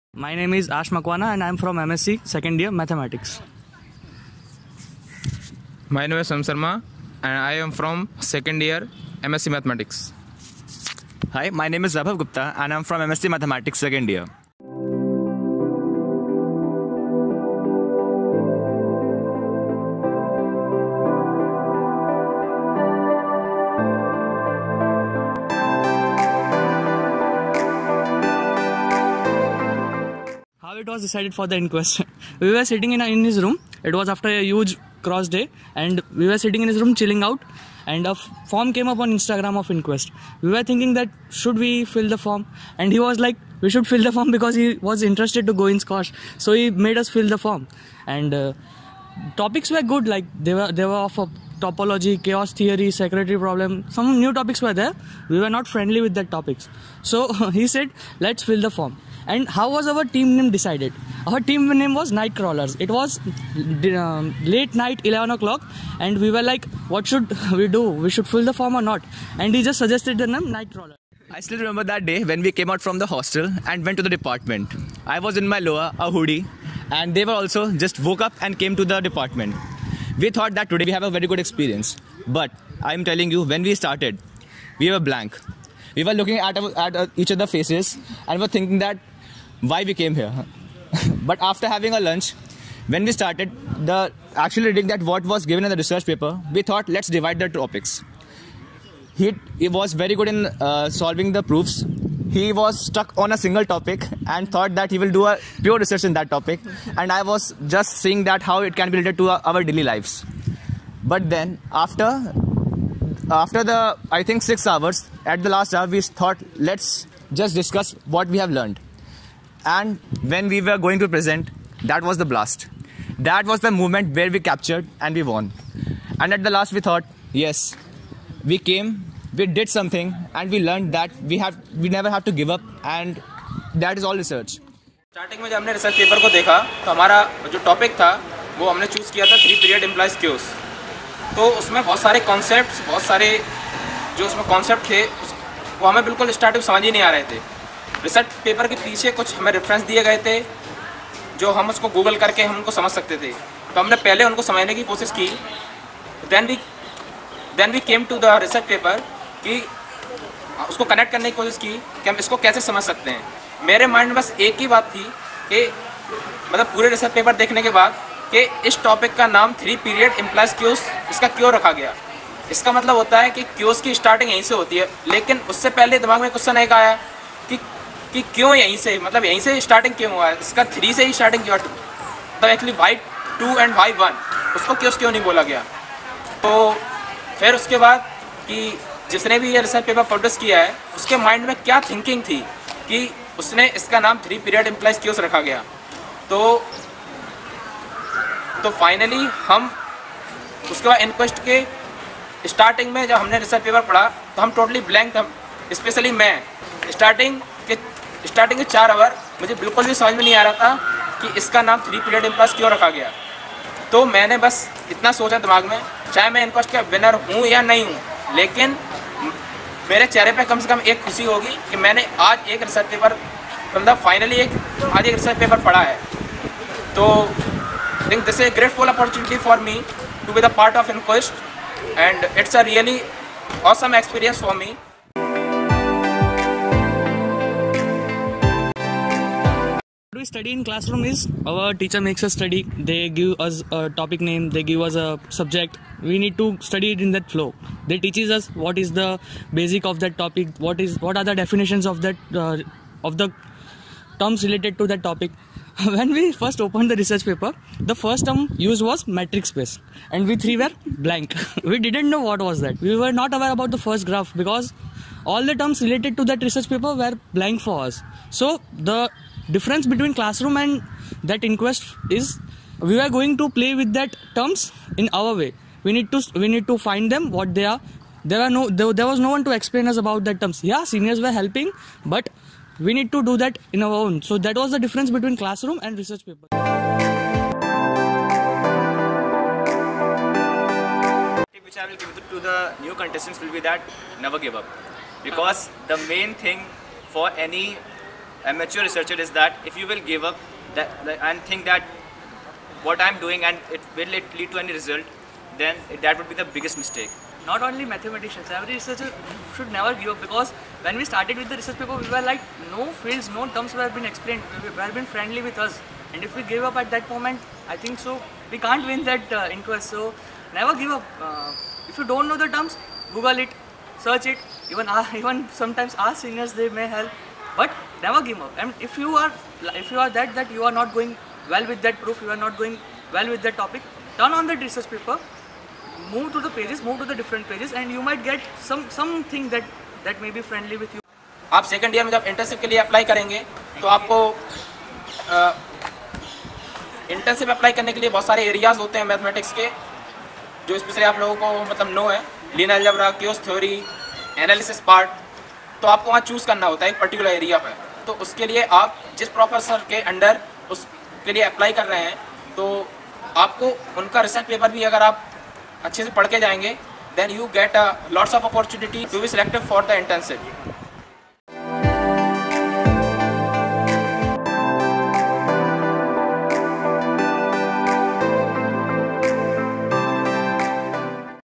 My name is Ash Makwana and I am from MSc second year Mathematics. My name is Sam Sharma and I am from second year MSc Mathematics. Hi, my name is Zabhav Gupta and I am from MSc Mathematics second year. How it was decided for the InQuest. We were sitting in his room. It was after a huge cross day and we were sitting in his room chilling out, and a form came up on Instagram of InQuest. We were thinking that should we fill the form, and he was like we should fill the form because he was interested to go in SCOSH. So he made us fill the form, and topics were good, like they were of a topology, chaos theory, secretary problem. Some new topics were there. We were not friendly with that topics. So he said let's fill the form. And how was our team name decided? Our team name was Night Crawlers. It was late night, 11 o'clock, and we were like, what should we do? We should fill the form or not? And he just suggested the name Night Crawler. I still remember that day when we came out from the hostel and went to the department. I was in my lower, a hoodie, and they were also just woke up and came to the department. We thought that today we have a very good experience. But I'm telling you, when we started, we were blank. We were looking at each other's faces and were thinking that why we came here. But after having a lunch, when we started actually reading that what was given in the research paper, we thought let's divide the topics. He was very good in solving the proofs. He was stuck on a single topic and thought that he will do a pure research in that topic. And I was just seeing that how it can be related to our daily lives. But then after the, I think 6 hours, at the last hour, we thought let's just discuss what we have learned. And when we were going to present, that was the blast. That was the moment where we captured and we won. And at the last we thought, yes, we came, we did something, and we learned that we never have to give up, and that is all research. Starting में जब हमने research paper को देखा तो हमारा जो topic था वो हमने चूज़ किया था 3 पीरियड इम्प्लाइज क्यूज। तो उसमें बहुत सारे कॉन्सेप्ट्स, बहुत सारे जो उसमें कॉन्सेप्ट थे वो हमें बिल्कुल स्टार्टिंग समझ ही नहीं आ रहे थे। रिसर्च पेपर के पीछे कुछ हमें रेफरेंस दिए गए थे जो हम उसको गूगल करके हम उनको समझ सकते थे, तो हमने पहले उनको समझने की कोशिश की। Then we came to the research paper कि उसको कनेक्ट करने की कोशिश की कि हम इसको कैसे समझ सकते हैं। मेरे माइंड में बस एक ही बात थी कि मतलब पूरे रिसर्च पेपर देखने के बाद कि इस टॉपिक का नाम 3 पीरियड इम्प्लाइज क्यूज इसका क्यों रखा गया। इसका मतलब होता है कि क्यूज की स्टार्टिंग यहीं से होती है, लेकिन उससे पहले दिमाग में क्वेश्चन एक आया कि क्यों यहीं से, मतलब यहीं से स्टार्टिंग क्यों हुआ है, इसका 3 से ही स्टार्टिंग क्यों, मतलब एक्चुअली y2 एंड y1 उसको क्यों नहीं बोला गया। तो फिर उसके बाद कि जिसने भी ये रिसर्च पेपर पब्लिश किया है उसके माइंड में क्या थिंकिंग थी कि उसने इसका नाम 3 पीरियड इम्प्लाइज क्यों रखा गया। तो फाइनली हम उसके बाद इनक्वेस्ट के स्टार्टिंग में जब हमने रिसर्च पेपर पढ़ा तो हम टोटली ब्लैंक था, स्पेशली मैं। स्टार्टिंग के 4 आवर मुझे बिल्कुल भी समझ में नहीं आ रहा था कि इसका नाम 3 पीरियड इम्प्लाइज क्यों रखा गया। तो मैंने बस इतना सोचा दिमाग में, चाहे मैं इनक्वेस्ट का विनर हूँ या नहीं हूँ, लेकिन मेरे चेहरे पे कम से कम एक खुशी होगी कि मैंने आज एक रिसर्च पेपर, मतलब फाइनली आज एक रिसर्च पेपर पढ़ा है। तो I think this is a grateful opportunity for me to be the part of InQuest and it's a really awesome experience for me. We study in classroom is our teacher makes us study. They give us a topic name, they give us a subject. We need to study it in that flow. They teaches us what is the basic of that topic, what are the definitions of that of the terms related to that topic. When we first opened the research paper, the first term used was metric space, and we 3 were blank. We didn't know what was that. We were not aware about the first graph because all the terms related to that research paper were blank for us. So the difference between classroom and that InQuest is we were going to play with that terms in our way. We need to find them what they are. There was no one to explain us about that terms. Yeah, seniors were helping, but we need to do that in our own. So that was the difference between classroom and research paper. Which I will give to the new contestants will be that never give up, because the main thing for any a mature researcher is that if you will give up and think that what I'm doing and will it lead to any result, then that would be the biggest mistake. Not only mathematicians, every researcher should never give up, because when we started with the research paper, we were like, no fields, no terms were been explained, were been friendly with us. And if we give up at that moment, I think so, we can't win that InQuest. So never give up. If you don't know the terms, Google it, search it, even sometimes ask seniors, they may help. But never give up. And if you are that you are not going well with that proof, you are not going well with that topic, turn on that research paper, move to the pages, move to the different pages, and you might get something that may be friendly with you. आप second year में जब internship के लिए apply करेंगे तो आपको internship apply करने के लिए बहुत सारे एरियाज होते हैं मैथमेटिक्स के, जो स्पेशली आप लोगों को मतलब नो है, linear algebra, queues theory, analysis part, तो आपको वहाँ चूज़ करना होता है एक पर्टिकुलर एरिया पर। तो उसके लिए आप जिस प्रोफेसर के अंडर उसके लिए अप्लाई कर रहे हैं, तो आपको उनका रिसर्च पेपर भी अगर आप अच्छे से पढ़ के जाएंगे, then you get lots of opportunity to be selected for the internship.